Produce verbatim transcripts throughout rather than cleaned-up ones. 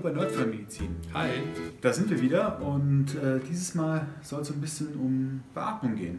bei Notfallmedizin. Hi. Da sind wir wieder und äh, dieses Mal soll es so ein bisschen um Beatmung gehen.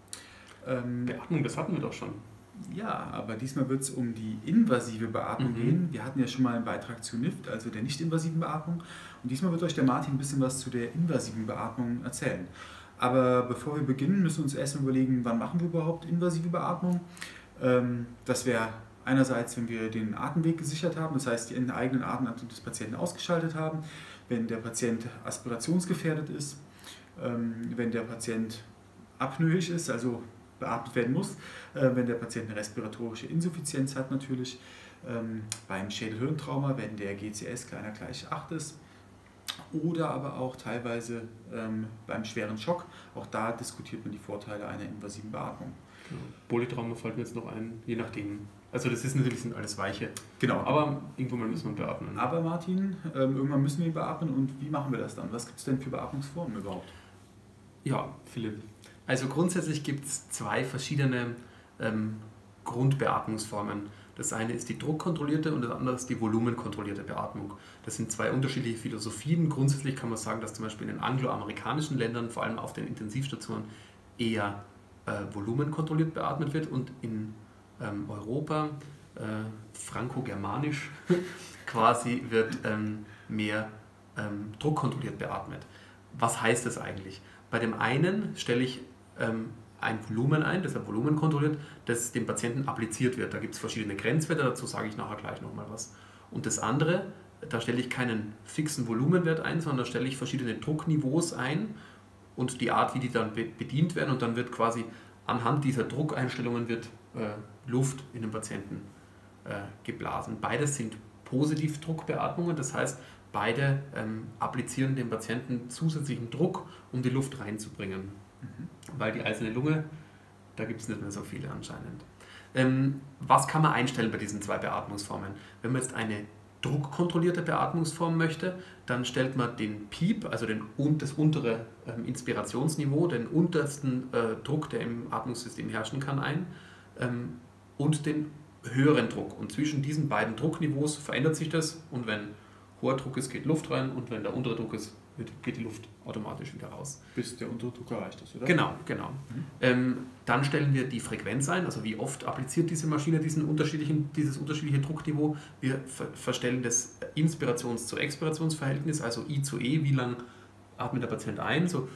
Ähm, Beatmung, das hatten wir doch schon. Ja, aber diesmal wird es um die invasive Beatmung mhm. gehen. Wir hatten ja schon mal einen Beitrag zu N I F T, also der nicht-invasiven Beatmung. Und diesmal wird euch der Martin ein bisschen was zu der invasiven Beatmung erzählen. Aber bevor wir beginnen, müssen wir uns erst mal überlegen, wann machen wir überhaupt invasive Beatmung. Ähm, das wäre einerseits, wenn wir den Atemweg gesichert haben, das heißt, den eigenen Atemantrieb des Patienten ausgeschaltet haben, wenn der Patient aspirationsgefährdet ist, ähm, wenn der Patient apnoeisch ist, also beatmet werden muss, äh, wenn der Patient eine respiratorische Insuffizienz hat natürlich, ähm, beim Schädel-Hirntrauma, wenn der G C S kleiner gleich acht ist, oder aber auch teilweise ähm, beim schweren Schock. Auch da diskutiert man die Vorteile einer invasiven Beatmung. Genau. Polytrauma fällt mir jetzt noch ein, je nachdem. Also das ist natürlich sind alles weiche. Genau. Aber irgendwann mal müssen wir beatmen. Aber Martin, ähm, irgendwann müssen wir ihn beatmen und wie machen wir das dann? Was gibt es denn für Beatmungsformen überhaupt? Ja, Philipp. Also grundsätzlich gibt es zwei verschiedene ähm, Grundbeatmungsformen. Das eine ist die druckkontrollierte und das andere ist die volumenkontrollierte Beatmung. Das sind zwei unterschiedliche Philosophien. Grundsätzlich kann man sagen, dass zum Beispiel in den angloamerikanischen Ländern, vor allem auf den Intensivstationen, eher äh, volumenkontrolliert beatmet wird und in ähm, Europa, äh, franco-germanisch, quasi wird ähm, mehr ähm, druckkontrolliert beatmet. Was heißt das eigentlich? Bei dem einen stelle ich ähm, ein Volumen ein, deshalb Volumen kontrolliert, das dem Patienten appliziert wird. Da gibt es verschiedene Grenzwerte, dazu sage ich nachher gleich nochmal was. Und das andere, da stelle ich keinen fixen Volumenwert ein, sondern da stelle ich verschiedene Druckniveaus ein und die Art, wie die dann bedient werden, und dann wird quasi anhand dieser Druckeinstellungen wird äh, Luft in den Patienten äh, geblasen. Beides sind Positivdruckbeatmungen, das heißt, beide ähm, applizieren dem Patienten zusätzlichen Druck, um die Luft reinzubringen. Mhm. Weil die einzelne Lunge, da gibt es nicht mehr so viele anscheinend. Ähm, was kann man einstellen bei diesen zwei Beatmungsformen? Wenn man jetzt eine druckkontrollierte Beatmungsform möchte, dann stellt man den Piep, also den, das untere ähm, Inspirationsniveau, den untersten äh, Druck, der im Atmungssystem herrschen kann, ein ähm, und den höheren Druck. Und zwischen diesen beiden Druckniveaus verändert sich das, und wenn hoher Druck ist, geht Luft rein, und wenn der untere Druck ist, geht die Luft automatisch wieder raus. Bis der untere Druck erreicht ist, oder? Genau, genau. Mhm. Ähm, dann stellen wir die Frequenz ein, also wie oft appliziert diese Maschine diesen unterschiedlichen, dieses unterschiedliche Druckniveau. Wir ver verstellen das Inspirations- zu Expirationsverhältnis, also I zu E, wie lang atmet der Patient ein so,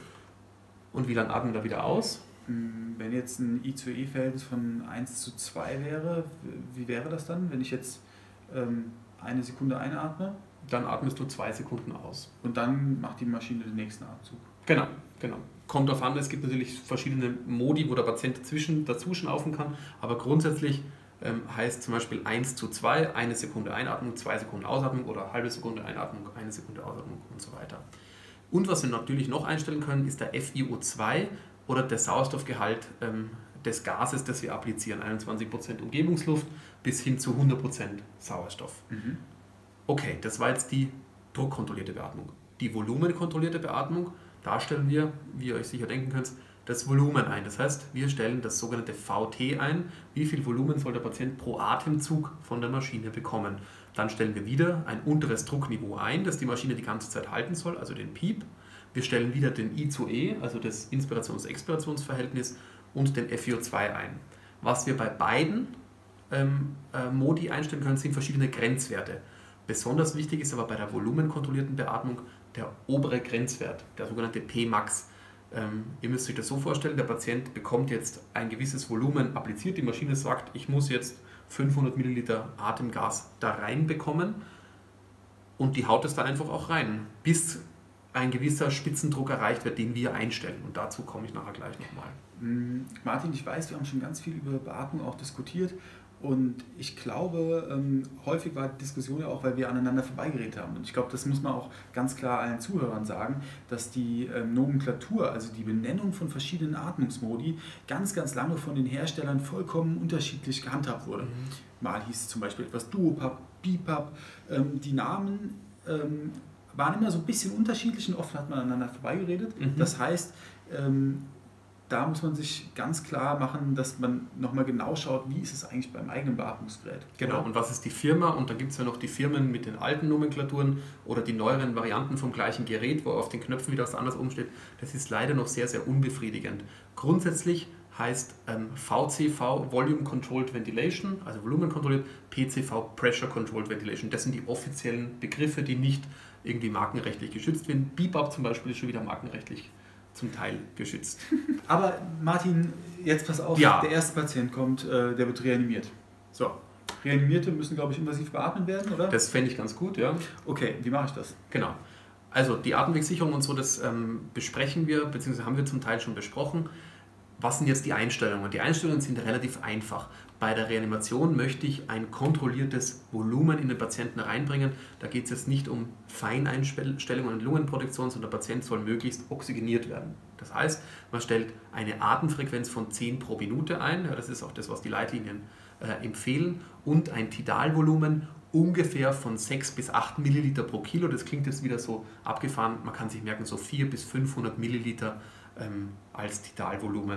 und wie lang atmet er wieder aus. Wenn jetzt ein I zu E-Verhältnis von eins zu zwei wäre, wie wäre das dann, wenn ich jetzt ähm, eine Sekunde einatme? Dann atmest du zwei Sekunden aus. Und dann macht die Maschine den nächsten Atemzug. Genau, genau. Kommt darauf an, es gibt natürlich verschiedene Modi, wo der Patient dazwischen, dazu schnaufen kann, aber grundsätzlich ähm, heißt zum Beispiel eins zu zwei, eine Sekunde Einatmung, zwei Sekunden Ausatmung, oder halbe Sekunde Einatmung, eine Sekunde Ausatmung und so weiter. Und was wir natürlich noch einstellen können, ist der F i O zwei oder der Sauerstoffgehalt ähm, des Gases, das wir applizieren, einundzwanzig Prozent Umgebungsluft bis hin zu hundert Prozent Sauerstoff. Mhm. Okay, das war jetzt die druckkontrollierte Beatmung. Die volumenkontrollierte Beatmung, da stellen wir, wie ihr euch sicher denken könnt, das Volumen ein. Das heißt, wir stellen das sogenannte V T ein. Wie viel Volumen soll der Patient pro Atemzug von der Maschine bekommen? Dann stellen wir wieder ein unteres Druckniveau ein, das die Maschine die ganze Zeit halten soll, also den Piep. Wir stellen wieder den I zu E, also das Inspirations-Expirationsverhältnis, und den F i O zwei ein. Was wir bei beiden ähm, äh, Modi einstellen können, sind verschiedene Grenzwerte. Besonders wichtig ist aber bei der volumenkontrollierten Beatmung der obere Grenzwert, der sogenannte P max. Ähm, ihr müsst euch das so vorstellen, der Patient bekommt jetzt ein gewisses Volumen appliziert, die Maschine sagt, ich muss jetzt fünfhundert Milliliter Atemgas da reinbekommen, und die haut es da einfach auch rein, bis ein gewisser Spitzendruck erreicht wird, den wir einstellen. Und dazu komme ich nachher gleich nochmal. Martin, ich weiß, wir haben schon ganz viel über Beatmung auch diskutiert. Und ich glaube, ähm, häufig war die Diskussion ja auch, weil wir aneinander vorbeigeredet haben. Und ich glaube, das muss man auch ganz klar allen Zuhörern sagen, dass die ähm, Nomenklatur, also die Benennung von verschiedenen Atmungsmodi, ganz, ganz lange von den Herstellern vollkommen unterschiedlich gehandhabt wurde. Mhm. Mal hieß es zum Beispiel etwas Duopap, Bipap. Ähm, die Namen ähm, waren immer so ein bisschen unterschiedlich und oft hat man aneinander vorbeigeredet. Mhm. Das heißt, ähm, da muss man sich ganz klar machen, dass man nochmal genau schaut, wie ist es eigentlich beim eigenen Beatmungsgerät. Genau, oder? Und was ist die Firma? Und dann gibt es ja noch die Firmen mit den alten Nomenklaturen oder die neueren Varianten vom gleichen Gerät, wo auf den Knöpfen wieder was anderes umsteht. Das ist leider noch sehr, sehr unbefriedigend. Grundsätzlich heißt ähm, V C V Volume Controlled Ventilation, also volumenkontrolliert, P C V Pressure Controlled Ventilation. Das sind die offiziellen Begriffe, die nicht irgendwie markenrechtlich geschützt werden. B I B A P zum Beispiel ist schon wieder markenrechtlich zum Teil geschützt. Aber Martin, jetzt pass auf, ja. Der erste Patient kommt, äh, der wird reanimiert. So, Reanimierte müssen, glaube ich, invasiv beatmet werden, oder? Das fände ich ganz gut, ja. Okay, wie mache ich das? Genau. Also die Atemwegssicherung und so, das ähm, besprechen wir, beziehungsweise haben wir zum Teil schon besprochen. Was sind jetzt die Einstellungen? Die Einstellungen sind relativ einfach. Bei der Reanimation möchte ich ein kontrolliertes Volumen in den Patienten reinbringen. Da geht es jetzt nicht um Feineinstellungen und Lungenprotektion, sondern der Patient soll möglichst oxygeniert werden. Das heißt, man stellt eine Atemfrequenz von zehn pro Minute ein. Ja, das ist auch das, was die Leitlinien äh, empfehlen. Und ein Tidalvolumen ungefähr von sechs bis acht Milliliter pro Kilo. Das klingt jetzt wieder so abgefahren. Man kann sich merken, so vierhundert bis fünfhundert Milliliter ähm, als Tidalvolumen.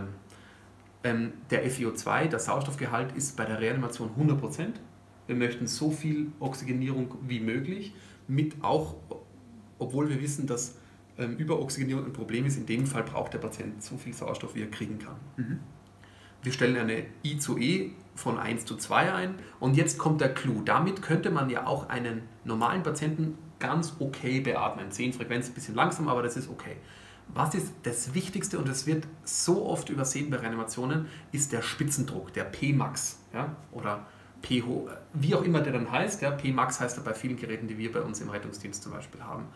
Ähm, der F i O zwei, der Sauerstoffgehalt, ist bei der Reanimation hundert Prozent. Wir möchten so viel Oxygenierung wie möglich, mit auch, obwohl wir wissen, dass ähm, Überoxygenierung ein Problem ist. In dem Fall braucht der Patient so viel Sauerstoff, wie er kriegen kann. Mhm. Wir stellen eine I zu E von eins zu zwei ein und jetzt kommt der Clou. Damit könnte man ja auch einen normalen Patienten ganz okay beatmen. zehn Frequenz, ein bisschen langsam, aber das ist okay. Was ist das Wichtigste, und das wird so oft übersehen bei Reanimationen, ist der Spitzendruck, der P Max, ja, oder P hoch, wie auch immer der dann heißt. Ja, P Max heißt er bei vielen Geräten, die wir bei uns im Rettungsdienst zum Beispiel haben.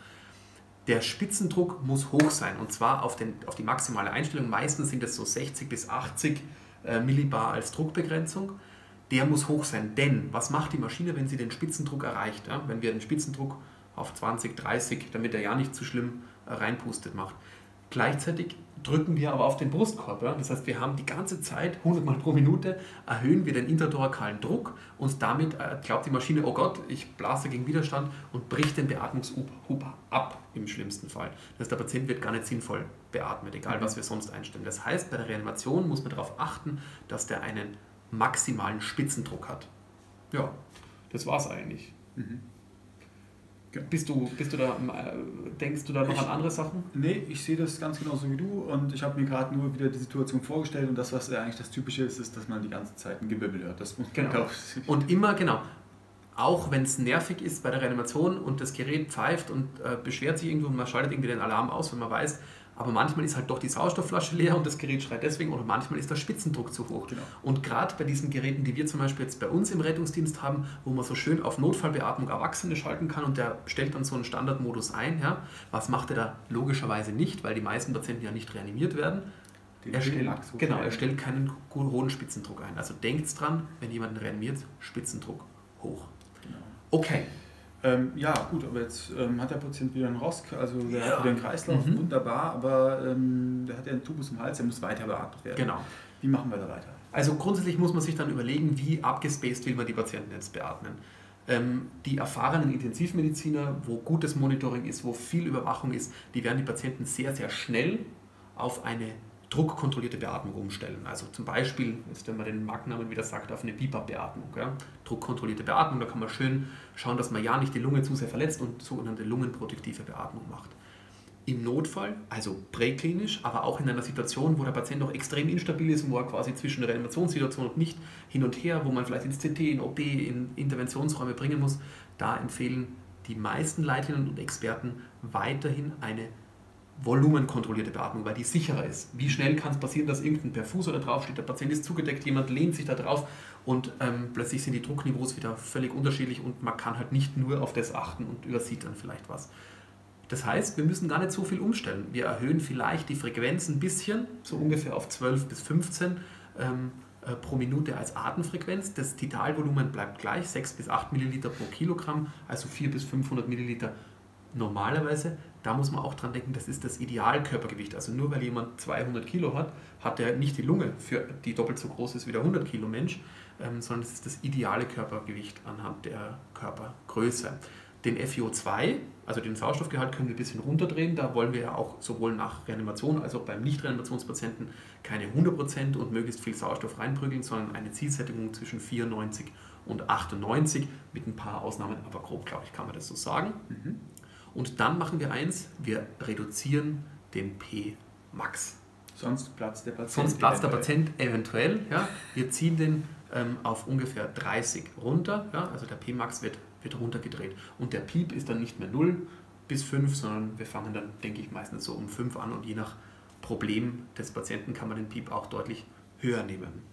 Der Spitzendruck muss hoch sein, und zwar auf, den, auf die maximale Einstellung. Meistens sind es so sechzig bis achtzig äh, Millibar als Druckbegrenzung. Der muss hoch sein, denn was macht die Maschine, wenn sie den Spitzendruck erreicht? Ja? Wenn wir den Spitzendruck auf zwanzig, dreißig, damit er ja nicht zu schlimm äh, reinpustet, macht. Gleichzeitig drücken wir aber auf den Brustkorb. Ja? Das heißt, wir haben die ganze Zeit, hundert Mal pro Minute, erhöhen wir den interthorakalen Druck, und damit äh, glaubt die Maschine, oh Gott, ich blase gegen Widerstand, und bricht den Beatmungshub ab im schlimmsten Fall. Das heißt, der Patient wird gar nicht sinnvoll beatmet, egal was wir sonst einstellen. Das heißt, bei der Reanimation muss man darauf achten, dass der einen maximalen Spitzendruck hat. Ja, das war's eigentlich. Mhm. Bist du, bist du da, denkst du da noch ich, an andere Sachen? Nee, ich sehe das ganz genauso wie du, und ich habe mir gerade nur wieder die Situation vorgestellt, und das, was eigentlich das Typische ist, ist, dass man die ganze Zeit ein Gewibbel hört. Das muss man genau. Und immer, genau, auch wenn es nervig ist bei der Reanimation und das Gerät pfeift und äh, beschwert sich irgendwo und man schaltet irgendwie den Alarm aus, wenn man weiß, aber manchmal ist halt doch die Sauerstoffflasche leer und das Gerät schreit deswegen, oder manchmal ist der Spitzendruck zu hoch. Genau. Und gerade bei diesen Geräten, die wir zum Beispiel jetzt bei uns im Rettungsdienst haben, wo man so schön auf Notfallbeatmung Erwachsene schalten kann, und der stellt dann so einen Standardmodus ein, ja, was macht er da logischerweise nicht, weil die meisten Patienten ja nicht reanimiert werden. Er stellt, genau, er stellt keinen hohen Spitzendruck ein. Also denkt dran, wenn jemanden reanimiert, Spitzendruck hoch. Genau. Okay. Ähm, ja, gut, aber jetzt ähm, hat der Patient wieder einen Rosk, also der ja. hat wieder einen Kreislauf, mhm. wunderbar, aber ähm, der hat ja einen Tubus im Hals, der muss weiter beatmet werden. Genau. Wie machen wir da weiter? Also grundsätzlich muss man sich dann überlegen, wie abgespaced will man die Patienten jetzt beatmen. Ähm, die erfahrenen Intensivmediziner, wo gutes Monitoring ist, wo viel Überwachung ist, die werden die Patienten sehr, sehr schnell auf eine druckkontrollierte Beatmung umstellen. Also zum Beispiel, jetzt wenn man den Markennamen wieder sagt, auf eine B I B A P-Beatmung. Ja? Druckkontrollierte Beatmung, da kann man schön schauen, dass man ja nicht die Lunge zu sehr verletzt und sogenannte lungenprotektive Beatmung macht. Im Notfall, also präklinisch, aber auch in einer Situation, wo der Patient noch extrem instabil ist und wo er quasi zwischen der Reanimationssituation und nicht hin und her, wo man vielleicht ins C T, in O P, in Interventionsräume bringen muss, da empfehlen die meisten Leitlinien und Experten weiterhin eine volumenkontrollierte Beatmung, weil die sicherer ist. Wie schnell kann es passieren, dass irgendein Perfusor da drauf steht, der Patient ist zugedeckt, jemand lehnt sich da drauf und ähm, plötzlich sind die Druckniveaus wieder völlig unterschiedlich und man kann halt nicht nur auf das achten und übersieht dann vielleicht was. Das heißt, wir müssen gar nicht so viel umstellen. Wir erhöhen vielleicht die Frequenz ein bisschen, so ungefähr auf zwölf bis fünfzehn ähm, äh, pro Minute als Atemfrequenz. Das Tidalvolumen bleibt gleich, sechs bis acht Milliliter pro Kilogramm, also vierhundert bis fünfhundert Milliliter normalerweise. Da muss man auch dran denken, das ist das Idealkörpergewicht. Also nur weil jemand zweihundert Kilo hat, hat er nicht die Lunge, für die doppelt so groß ist wie der hundert Kilo Mensch, ähm, sondern es ist das ideale Körpergewicht anhand der Körpergröße. Den F i O zwei, also den Sauerstoffgehalt, können wir ein bisschen runterdrehen. Da wollen wir ja auch sowohl nach Reanimation als auch beim Nicht-Reanimationspatienten keine hundert Prozent und möglichst viel Sauerstoff reinprügeln, sondern eine Zielsättigung zwischen vierundneunzig und achtundneunzig, mit ein paar Ausnahmen, aber grob, glaube ich, kann man das so sagen. Mhm. Und dann machen wir eins, wir reduzieren den P-Max. Sonst platzt der Patient Sonst platzt der Patient eventuell. Ja. Wir ziehen den ähm, auf ungefähr dreißig runter, ja. Also der P-Max wird, wird runtergedreht. Und der Piep ist dann nicht mehr null bis fünf, sondern wir fangen dann, denke ich, meistens so um fünf an und je nach Problem des Patienten kann man den Piep auch deutlich höher nehmen.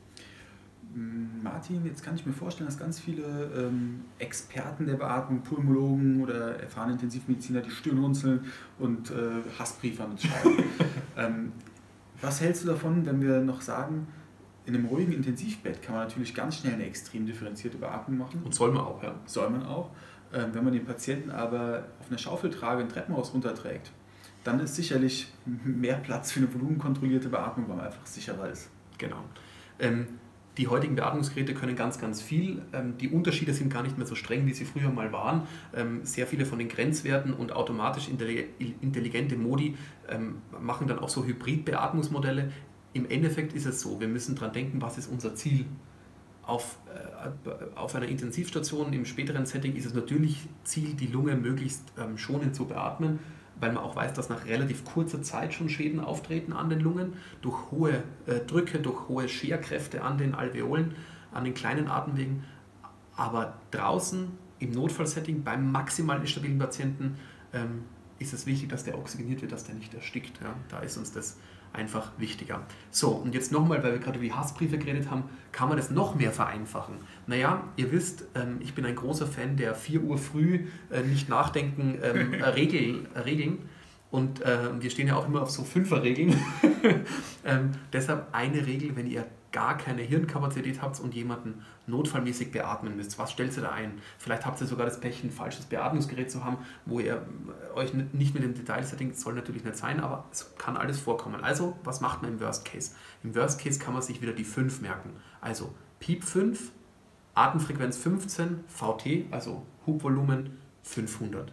Martin, jetzt kann ich mir vorstellen, dass ganz viele ähm, Experten der Beatmung, Pulmologen oder erfahrene Intensivmediziner die Stirn runzeln und äh, Hassbriefe an uns schreiben. ähm, was hältst du davon, wenn wir noch sagen, in einem ruhigen Intensivbett kann man natürlich ganz schnell eine extrem differenzierte Beatmung machen. Und soll man auch, ja. Soll man auch. Ähm, wenn man den Patienten aber auf einer Schaufeltrage ein Treppenhaus runterträgt, dann ist sicherlich mehr Platz für eine volumenkontrollierte Beatmung, weil man einfach sicherer ist. Genau. Ähm, Die heutigen Beatmungsgeräte können ganz, ganz viel. Die Unterschiede sind gar nicht mehr so streng, wie sie früher mal waren. Sehr viele von den Grenzwerten und automatisch intelligente Modi machen dann auch so Hybrid-Beatmungsmodelle. Im Endeffekt ist es so, wir müssen daran denken, was ist unser Ziel. Auf, auf einer Intensivstation im späteren Setting ist es natürlich Ziel, die Lunge möglichst schonend zu beatmen, weil man auch weiß, dass nach relativ kurzer Zeit schon Schäden auftreten an den Lungen, durch hohe äh, Drücke, durch hohe Scherkräfte an den Alveolen, an den kleinen Atemwegen. Aber draußen im Notfallsetting beim maximal instabilen Patienten ähm, ist es wichtig, dass der oxygeniert wird, dass der nicht erstickt. Ja? Da ist uns das einfach wichtiger. So, und jetzt nochmal, weil wir gerade über die Hassbriefe geredet haben, kann man das noch mehr vereinfachen. Naja, ihr wisst, ähm, ich bin ein großer Fan der vier Uhr früh äh, nicht nachdenken ähm, Regel, äh, Regeln. Und äh, wir stehen ja auch immer auf so Fünfer-Regeln. ähm, deshalb eine Regel, wenn ihr gar keine Hirnkapazität habt und jemanden notfallmäßig beatmen müsst. Was stellt ihr da ein? Vielleicht habt ihr sogar das Pech, ein falsches Beatmungsgerät zu haben, wo ihr euch nicht mit dem Detailsetting, soll natürlich nicht sein, aber es kann alles vorkommen. Also, was macht man im Worst Case? Im Worst Case kann man sich wieder die fünf merken. Also Piep fünf, Atemfrequenz fünfzehn, V T, also Hubvolumen fünfhundert.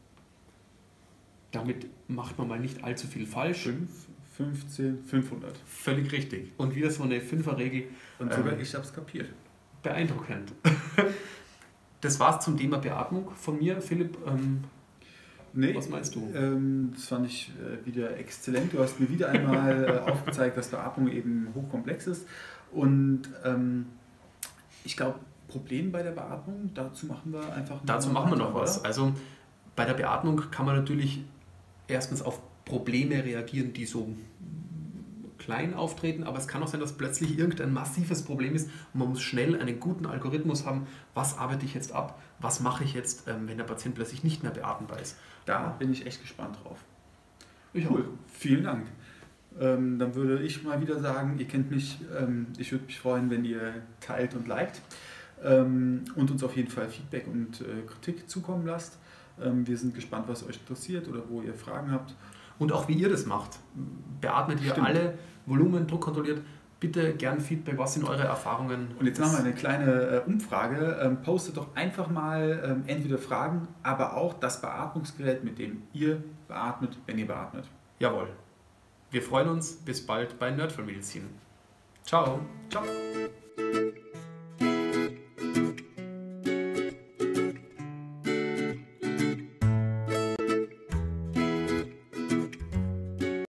Damit macht man mal nicht allzu viel falsch. fünf, fünfzehn, fünfhundert. Völlig richtig. Und wieder so eine Fünferregel. Und sogar ähm, ich habe es kapiert. Beeindruckend. Das war's zum Thema Beatmung von mir. Philipp, ähm, nee, was meinst du? Ähm, das fand ich äh, wieder exzellent. Du hast mir wieder einmal äh, aufgezeigt, dass Beatmung eben hochkomplex ist. Und ähm, ich glaube, Problem bei der Beatmung, dazu machen wir einfach noch Dazu machen wir noch was. Oder? Also bei der Beatmung kann man natürlich erstens auf Probleme reagieren, die so klein auftreten, aber es kann auch sein, dass plötzlich irgendein massives Problem ist und man muss schnell einen guten Algorithmus haben, was arbeite ich jetzt ab, was mache ich jetzt, wenn der Patient plötzlich nicht mehr beatmbar ist. Da bin ich echt gespannt drauf. Ich cool, auch. Vielen Dank. Ähm, dann würde ich mal wieder sagen, ihr kennt mich, ähm, ich würde mich freuen, wenn ihr teilt und liked ähm, und uns auf jeden Fall Feedback und äh, Kritik zukommen lasst. Ähm, wir sind gespannt, was euch interessiert oder wo ihr Fragen habt. Und auch wie ihr das macht. Beatmet ihr Stimmt. alle Volumen, Druck kontrolliert? Bitte gern Feedback, was sind eure Erfahrungen? Und jetzt machen wir eine kleine äh, Umfrage. Ähm, postet doch einfach mal ähm, entweder Fragen, aber auch das Beatmungsgerät, mit dem ihr beatmet, wenn ihr beatmet. Jawohl. Wir freuen uns. Bis bald bei Nerdfallmedizin. Ciao. Ciao.